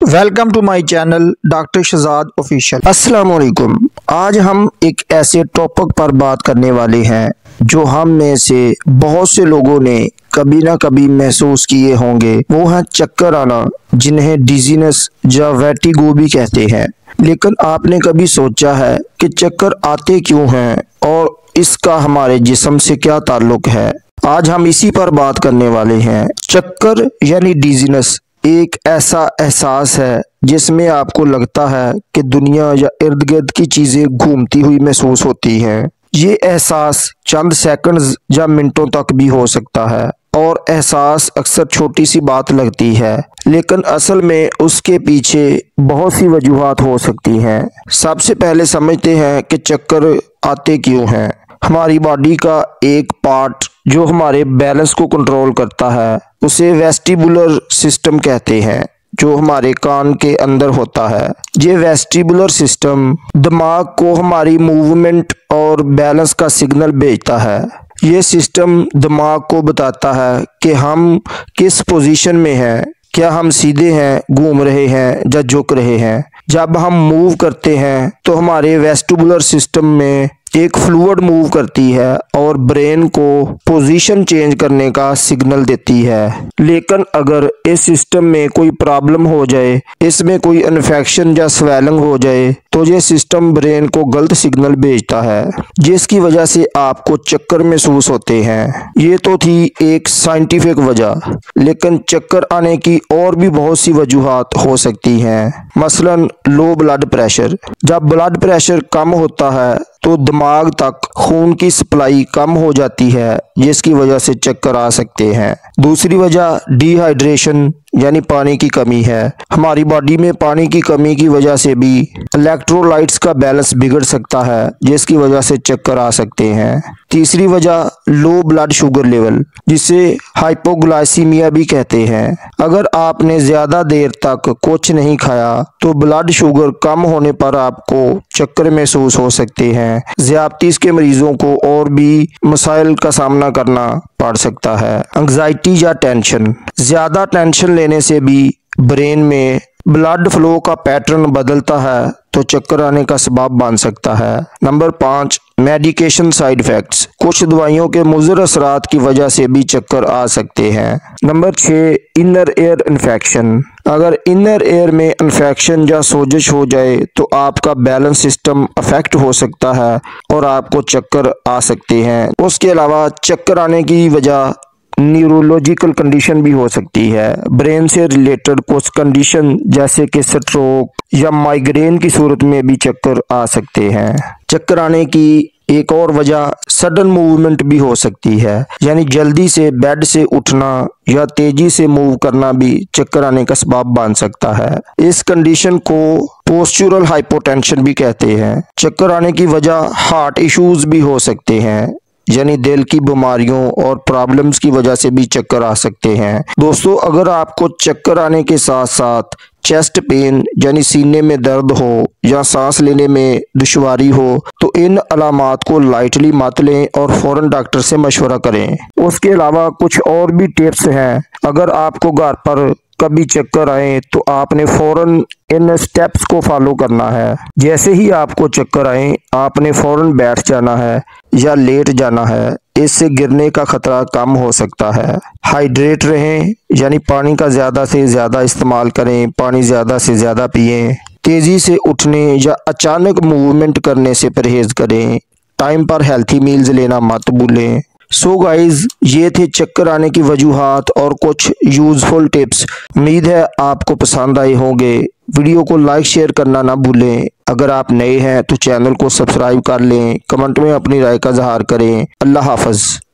Welcome to my channel doctor Shahzad official. अस्सलाम वालेकुम। आज हम एक ऐसे टॉपिक पर बात करने वाले हैं जो हम में से बहुत से लोगों ने कभी ना कभी महसूस किए होंगे। वो है चक्कर आना, जिन्हें डिजीनेस या वर्टिगो भी कहते हैं। लेकिन आपने कभी सोचा है कि चक्कर आते क्यों हैं और इसका हमारे जिस्म से क्या ताल्लुक है? आज हम इसी पर बात करने वाले हैं। चक्कर यानी डिजीनेस एक ऐसा एहसास है जिसमें आपको लगता है कि दुनिया या इर्द गिर्द की चीजें घूमती हुई महसूस होती हैं। ये एहसास चंद सेकंड्स या मिनटों तक भी हो सकता है और एहसास अक्सर छोटी सी बात लगती है, लेकिन असल में उसके पीछे बहुत सी वजूहात हो सकती हैं। सबसे पहले समझते हैं कि चक्कर आते क्यों हैं। हमारी बॉडी का एक पार्ट जो हमारे बैलेंस को कंट्रोल करता है उसे वेस्टिबुलर सिस्टम कहते हैं, जो हमारे कान के अंदर होता है। ये वेस्टिबुलर सिस्टम दिमाग को हमारी मूवमेंट और बैलेंस का सिग्नल भेजता है। ये सिस्टम दिमाग को बताता है कि हम किस पोजीशन में हैं, क्या हम सीधे हैं, घूम रहे हैं या झुक रहे हैं। जब हम मूव करते हैं तो हमारे वेस्टिबुलर सिस्टम में एक फ्लूइड मूव करती है और ब्रेन को पोजीशन चेंज करने का सिग्नल देती है। लेकिन अगर इस सिस्टम में कोई प्रॉब्लम हो जाए, इसमें कोई इन्फेक्शन या स्वेलिंग हो जाए, तो ये सिस्टम ब्रेन को गलत सिग्नल भेजता है, जिसकी वजह से आपको चक्कर महसूस होते हैं। ये तो थी एक साइंटिफिक वजह, लेकिन चक्कर आने की और भी बहुत सी वजूहात हो सकती हैं। मसलन लो ब्लड प्रेशर। जब ब्लड प्रेशर कम होता है तो दिमाग तक खून की सप्लाई कम हो जाती है, जिसकी वजह से चक्कर आ सकते हैं। दूसरी वजह डिहाइड्रेशन यानी पानी की कमी है। हमारी बॉडी में पानी की कमी की वजह से भी इलेक्ट्रोलाइट्स का बैलेंस बिगड़ सकता है, जिसकी वजह से चक्कर आ सकते हैं। तीसरी वजह लो ब्लड शुगर लेवल, जिसे हाइपोग्लाइसीमिया भी कहते हैं। अगर आपने ज्यादा देर तक कुछ नहीं खाया तो ब्लड शुगर कम होने पर आपको चक्कर महसूस हो सकते हैं। ज़ियादतीस के मरीजों को और भी मसाइल का सामना करना पड़ सकता है। एंग्जाइटी या टेंशन, ज्यादा टेंशन लेने से भी ब्रेन में ब्लड फ्लो का पैटर्न बदलता है तो चक्कर आने का सबब बन सकता है। Number 5, medication side effects. कुछ दवाइयों के मुज़र असरात की वजह से भी चक्कर आ सकते हैं। Number 6, inner ear infection. अगर इनर एयर में इन्फेक्शन या सोजिश हो जाए तो आपका बैलेंस सिस्टम अफेक्ट हो सकता है और आपको चक्कर आ सकते हैं। उसके अलावा चक्कर आने की वजह न्यूरोलॉजिकल कंडीशन भी हो सकती है। ब्रेन से रिलेटेड कुछ कंडीशन जैसे कि स्ट्रोक या माइग्रेन की सूरत में भी चक्कर आ सकते हैं। चक्कर आने की एक और वजह सडन मूवमेंट भी हो सकती है, यानी जल्दी से बेड से उठना या तेजी से मूव करना भी चक्कर आने का सबब बन सकता है। इस कंडीशन को पोस्चुरल हाइपोटेंशन भी कहते हैं। चक्कर आने की वजह हार्ट इश्यूज भी हो सकते हैं, यानी दिल की बीमारियों और प्रॉब्लम्स की वजह से भी चक्कर आ सकते हैं। दोस्तों, अगर आपको चक्कर आने के साथ साथ चेस्ट पेन यानी सीने में दर्द हो या सांस लेने में दुश्वारी हो तो इन अलामात को लाइटली मत लें और फौरन डॉक्टर से मशवरा करें। उसके अलावा कुछ और भी टिप्स हैं। अगर आपको घर पर कभी चक्कर आए तो आपने फौरन इन स्टेप्स को फॉलो करना है। जैसे ही आपको चक्कर आए आपने फौरन बैठ जाना है या लेट जाना है, इससे गिरने का खतरा कम हो सकता है। हाइड्रेट रहें, यानी पानी का ज़्यादा से ज़्यादा इस्तेमाल करें, पानी ज़्यादा से ज़्यादा पिएं। तेज़ी से उठने या अचानक मूवमेंट करने से परहेज़ करें। टाइम पर हेल्थी मील्स लेना मत भूलें। सो गाइज, ये थे चक्कर आने की वजूहात और कुछ यूजफुल टिप्स। उम्मीद है आपको पसंद आए होंगे। वीडियो को लाइक शेयर करना ना भूलें। अगर आप नए हैं तो चैनल को सब्सक्राइब कर लें। कमेंट में अपनी राय का इज़हार करें। अल्लाह हाफ़िज़।